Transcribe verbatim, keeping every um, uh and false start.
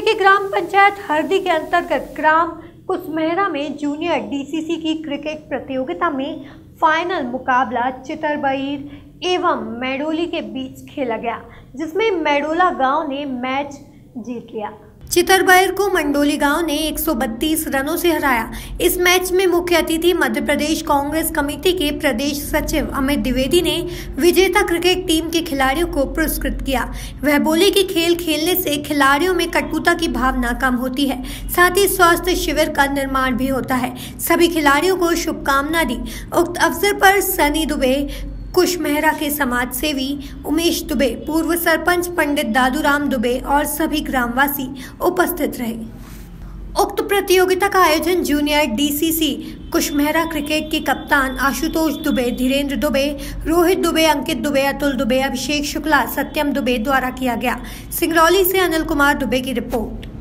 के ग्राम पंचायत हरदी के अंतर्गत ग्राम कुसमेहरा में जूनियर डीसीसी की क्रिकेट प्रतियोगिता में फाइनल मुकाबला चितरबईर एवं मैडोली के बीच खेला गया, जिसमें मैडोला गांव ने मैच जीत लिया। चितरबईर को मंडोली गांव ने एक सौ बत्तीस रनों से हराया। इस मैच में मुख्य अतिथि मध्य प्रदेश कांग्रेस कमेटी के प्रदेश सचिव अमित द्विवेदी ने विजेता क्रिकेट टीम के खिलाड़ियों को पुरस्कृत किया। वह बोले कि खेल खेलने से खिलाड़ियों में कटुता की भावना कम होती है, साथ ही स्वास्थ्य शिविर का निर्माण भी होता है। सभी खिलाड़ियों को शुभकामना दी। उक्त अवसर पर सनी दुबे, कुशमेहरा के समाज सेवी उमेश दुबे, पूर्व सरपंच पंडित दादूराम दुबे और सभी ग्रामवासी उपस्थित रहे। उक्त प्रतियोगिता का आयोजन जूनियर डीसीसी कुशमेहरा क्रिकेट के कप्तान आशुतोष दुबे, धीरेन्द्र दुबे, रोहित दुबे, अंकित दुबे, अतुल दुबे, अभिषेक शुक्ला, सत्यम दुबे द्वारा किया गया। सिंगरौली से अनिल कुमार दुबे की रिपोर्ट।